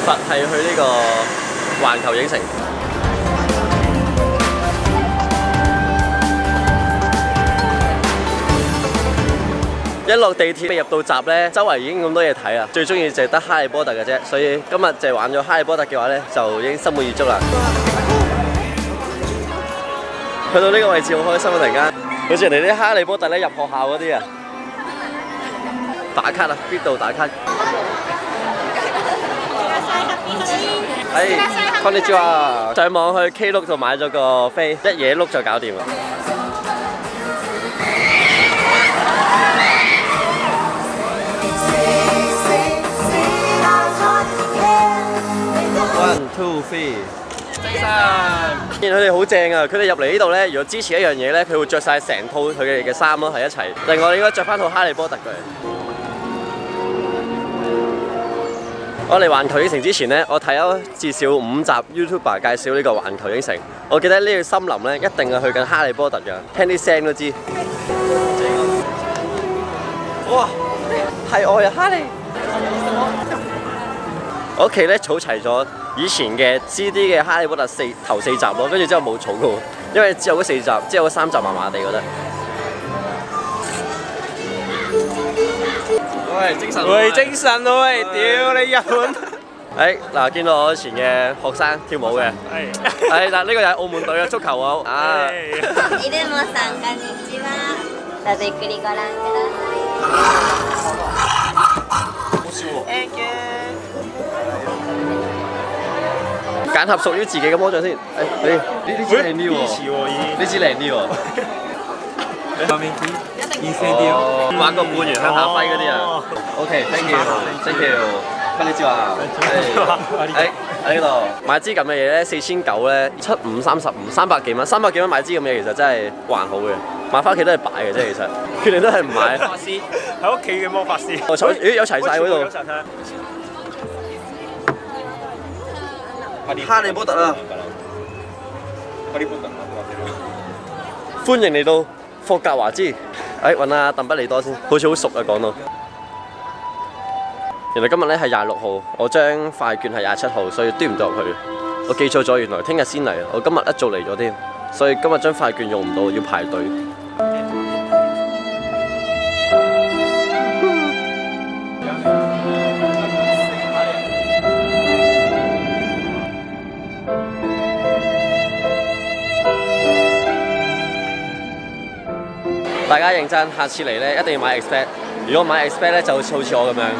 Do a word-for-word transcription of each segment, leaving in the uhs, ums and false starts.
佛係去呢個環球影城。一落地鐵未入到閘咧，周圍已經咁多嘢睇啦。最中意就係得哈利波特嘅啫，所以今日就係玩咗哈利波特嘅話咧，就已經心滿意足啦。去到呢個位置好開心啊！突然間，好似人哋啲哈利波特咧入學校嗰啲啊，打卡啊，邊度打卡？係，こんにちは。上網去 K 碌度買咗個飛，一嘢碌就搞掂啦。One two three。見佢哋好正啊！佢哋入嚟呢度咧，如果支持一樣嘢咧，佢會着晒成套佢哋嘅衫咯，係一齊。另外應該着翻套哈利波特嘅。我嚟環球影城之前咧，我睇咗至少五集 YouTuber 介紹呢個環球影城。我記得呢個森林咧，一定係去緊哈利波特㗎，聽啲聲都知。哇！係我呀，哈利！我屋企咧儲齊咗以前嘅 C D 嘅《哈利波特》四頭四集咯，跟住之後冇儲嘅，因為之後嗰四集，之後嗰三集麻麻地覺得。喂，精神！喂，精神喂！屌你日本！誒嗱，見到我以前嘅學生跳舞嘅，係係嗱，呢個又係澳門隊嘅足球舞啊！いでもさんこんにちは。どうぞゆっくりご覧ください。好笑喎！揀盒屬於自己嘅魔杖先。誒，你呢呢支靚啲喎，呢支靚啲喎。哦，玩個半圓向下揮嗰啲啊。OK，thank you，thank you。こんにちは。誒喺呢度買支咁嘅嘢咧，四千九咧，七五三十五，三百幾蚊，三百幾蚊買支咁嘢其實真係還好嘅。買翻屋企都係擺嘅啫，其實。決定都係唔買。法師喺屋企嘅魔法師。我坐，咦有齊晒嗰度。哈利波特啊！歡迎嚟到霍格華茲。誒揾阿鄧不利多先，好似好熟啊講到。原來今日咧係廿六號，我張快券係廿七號，所以端唔到入去。我記錯咗，原來聽日先嚟，我今日一早嚟咗添，所以今日張快券用唔到，要排隊。大家認真，下次嚟咧一定要買 expect。如果買 expect咧，就好似我咁樣，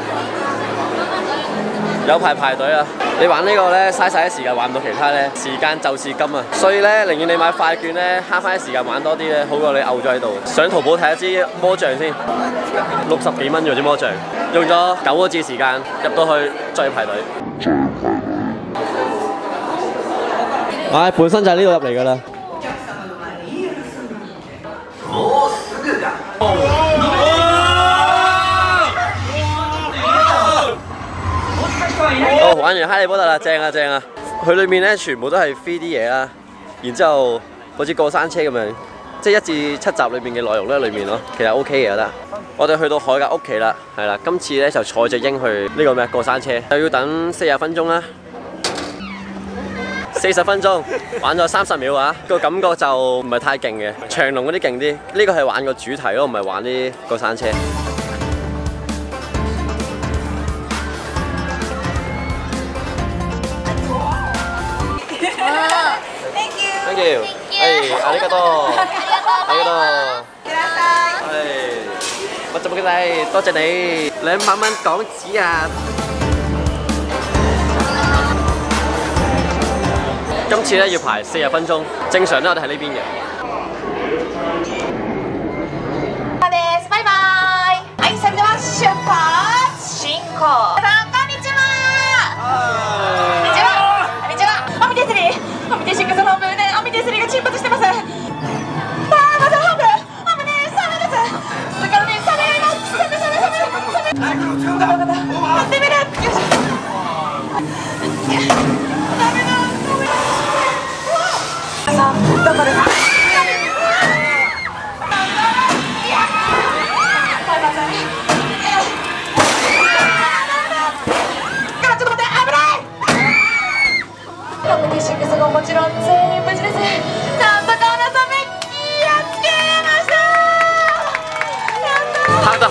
有排排隊啊！你玩呢個咧，嘥晒啲時間，玩唔到其他咧，時間就是金啊！所以咧，寧願你買快券咧，慳翻啲時間玩多啲咧，好過你漚咗喺度。上淘寶睇一支魔杖先，六十幾蚊喎支魔杖，用咗九個字時間入到去，再排隊。唉，本身就係呢度入嚟㗎啦。哦，玩完哈利波特啦，正啊正啊！佢裏面咧全部都係 three D 嘢啦，然之後好似過山車咁樣，即係一至七集裏面嘅內容咧裏面咯，其實 OK 嘅覺得。我哋去到海格屋企啦，係啦，今次咧就坐隻鷹去呢個咩過山車，又要等四十分鐘啦。四十分鐘玩咗三十秒啊，個感覺就唔係太勁嘅，長龍嗰啲勁啲。呢個係玩個主題咯，唔係玩啲過山車。Thank you。Thank you。係，ありがとう。ありがとう。係，乜做乜嘅？多謝你，兩百蚊港紙啊！今次咧要排四十分鐘，正常咧我哋喺呢邊嘅。拜拜。はい、それでは出発進行。皆さんこんにちは。こんにちは。こんにちは。アミテスリー、アミテシックス本部でアミテスリーが沈没してます。ああ、また本部。アミテサメです。だからね、サメがサメサメサメサメ。早く乗ってくんだ。やってみる。よし。ダメだ。さあ、頑張れ。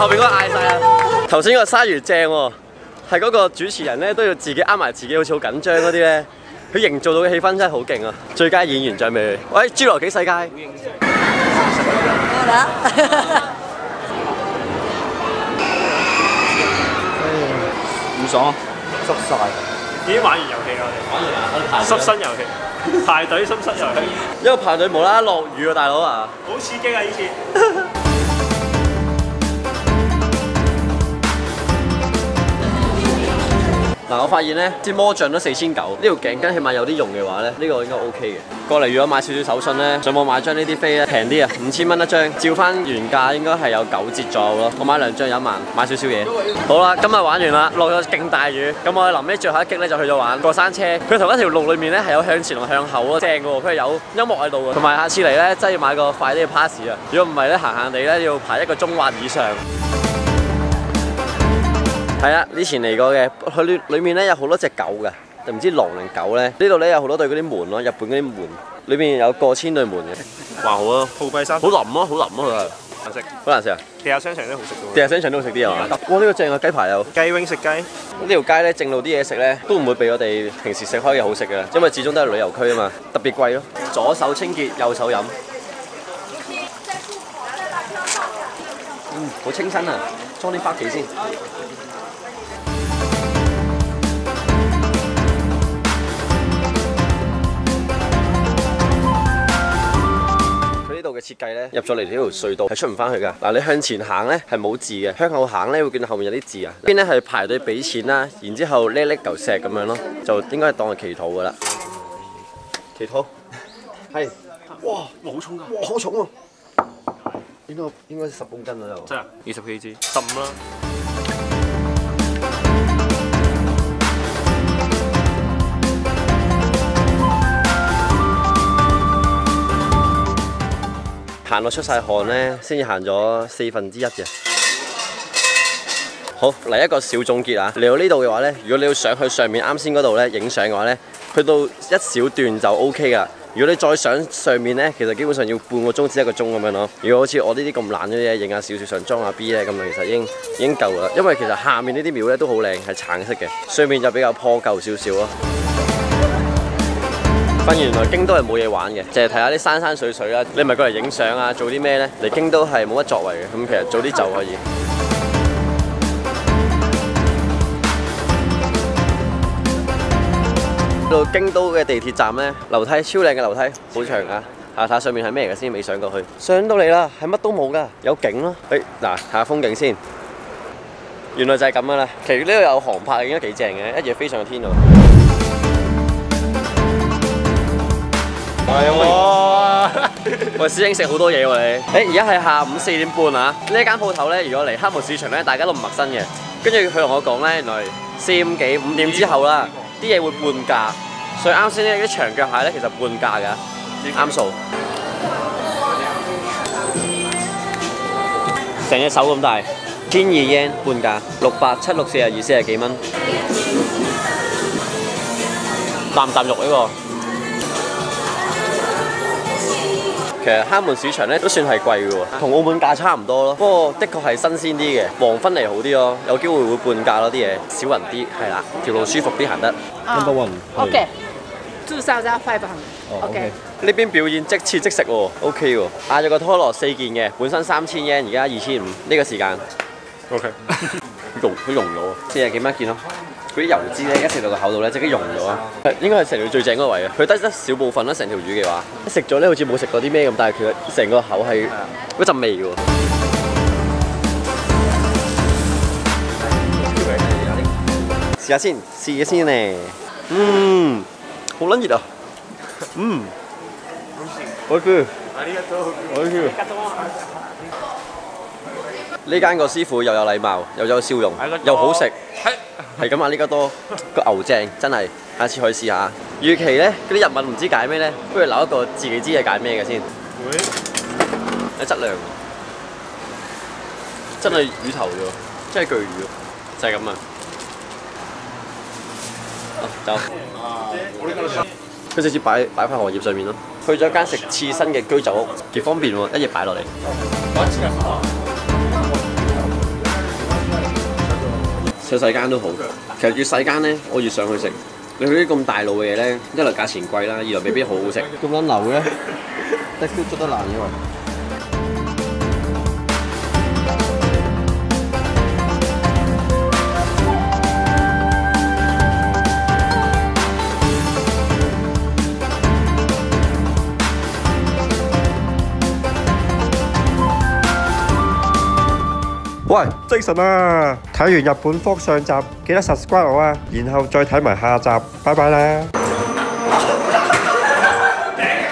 後邊嗰個嗌晒啦。頭先個鯊魚正喎，係嗰個主持人咧都要自己呃埋自己，好似好緊張嗰啲咧，佢營造到嘅氣氛真係好勁啊！最佳演員獎俾佢。喂，侏羅紀世界。唔爽，濕晒。 已經玩完遊戲啦，我哋玩完啦，我哋排濕身遊戲，排隊濕身遊戲。 因為排隊無啦啦落雨啊，大佬啊！ 好刺激啊！呢次。 嗱，我發現咧，支魔杖都四千九，呢條頸巾起碼有啲用嘅話咧，呢、呢個應該 O K 嘅。過嚟如果買少少手信咧，上網買張呢啲飛咧平啲啊，五千蚊一張，照翻原價應該係有九折左右咯。我買兩張有一萬，買少少嘢。好啦，今日玩完啦，落咗勁大雨，咁我哋臨尾最後一擊咧就去咗玩過山車。佢同一條路裡面咧係有向前同向後咯，正嘅喎，佢係有音樂喺度嘅。同埋下次嚟咧真係要買個快啲嘅 pass 啊！如果唔係咧，閒閒地咧要排一個鐘或以上。係啊，以前嚟過嘅，佢裏裏面咧有好多隻狗㗎，唔知狼定狗咧。呢度咧有好多對嗰啲門咯，日本嗰啲門，裏面有過千對門嘅。還好啊， 鋪幣衫， 好腍啊，好腍啊佢係。 難食， 好難食啊！ 地下商場都好食嘅喎。 地下商場都好食啲係嘛？哇！呢個正啊，雞排有。 雞 wing 食雞。呢條街咧正路啲嘢食咧，都唔會比我哋平時食開嘅好食嘅，因為始終都係旅遊區啊嘛，特別貴咯。左手清潔，右手飲。嗯，好清新啊！裝啲返屋企先。呢度嘅設計咧，入咗嚟呢條隧道係出唔翻去㗎。嗱，你向前行咧係冇字嘅，向後行咧會見到後面有啲字啊。呢邊咧係排隊俾錢啦，然之後叻叻嚿石咁樣咯，就應該係當係祈禱㗎啦。祈禱係，哇，好重㗎，哇，好重喎！應該應該十公斤啦又。真係二十 K G， 十五啦。行到出晒汗咧，先至行咗四分之一嘅。好，嚟一個小總結啊！嚟到呢度嘅話咧，如果你要上去上面啱先嗰度咧影相嘅話咧，去到一小段就 O K 噶。如果你再上上面咧，其實基本上要半個鐘至一個鐘咁樣咯。如果好似我呢啲咁懶嘅嘢，影下少少相裝下 B 咧，咁啊其實已經已經夠啦。因為其實下面呢啲廟咧都好靚，係橙色嘅，上面就比較破舊少少咯。發現原來京都係冇嘢玩嘅，淨係睇下啲山山水水啦。你唔係過嚟影相啊，做啲咩咧？嚟京都係冇乜作為嘅，咁其實早啲就可以。到京都嘅地鐵站咧，樓梯超靚嘅樓梯，好長啊！下睇下上面係咩嚟嘅先，未上過去。上到嚟啦，係乜都冇㗎，有景咯。誒嗱，睇下風景先。原來就係咁㗎啦。其實呢度有航拍，應該幾正嘅，一夜飛上天度。係喎，喂師兄食好多嘢喎你。誒而家係下午四點半啊！呢間鋪頭咧，如果嚟黑門市場咧，大家都唔陌生嘅。跟住佢同我講咧，原來四點幾五點之後啦，啲嘢會半價。所以啱先呢啲長腳蟹咧，其實半價㗎，啱數。成隻手咁大，千二 yen 半價，六百七六四廿二四廿幾蚊。啖啖肉呢個。其實黑門市場咧都算係貴嘅喎，同澳門價差唔多咯。不過的確係新鮮啲嘅，黃昏嚟好啲咯，有機會會半價咯啲嘢，少人啲係啦，條路舒服啲行得。Number one。OK。two thousand five hundred。OK。呢邊表演即切即食喎 ，OK 喎。嗌咗個拖羅四件嘅，本身三千 yen， 而家二千五，呢個時間。OK。溶佢溶咗，四廿幾蚊一件咯。嗰啲油脂咧一食到個口度咧，即刻溶咗啊！應該係成條最正嗰個位啊！佢得一小部分啦，成條魚嘅話，一食咗咧好似冇食過啲咩咁，但係其實成個口係嗰陣味嘅喎。試下先，試下先咧。嗯，好撚熱啊！嗯，好嘅，好嘅。呢間個師傅又有禮貌，又有笑容，又好食。係咁啊！呢個多個牛正，真係，下次可以試下。預期咧嗰啲日文唔知解咩咧，不如留一個自己知係解咩嘅先。會。有質量，真係魚頭啫，真係巨魚，就係咁啊！啊，走。佢直接擺擺喺荷葉上面咯。去咗間食刺身嘅居酒屋，幾方便喎，一嘢擺落嚟。 細細間都好。其實越細間咧，我越想去食。你去啲咁大路嘅嘢咧，一來價錢貴啦，二來未必好好食。咁撚流嘅，得都捉得難嘅喎。 喂，精神啊！睇完日本 vlog 上集，記得 subscribe 我啊，然後再睇埋下集，拜拜啦！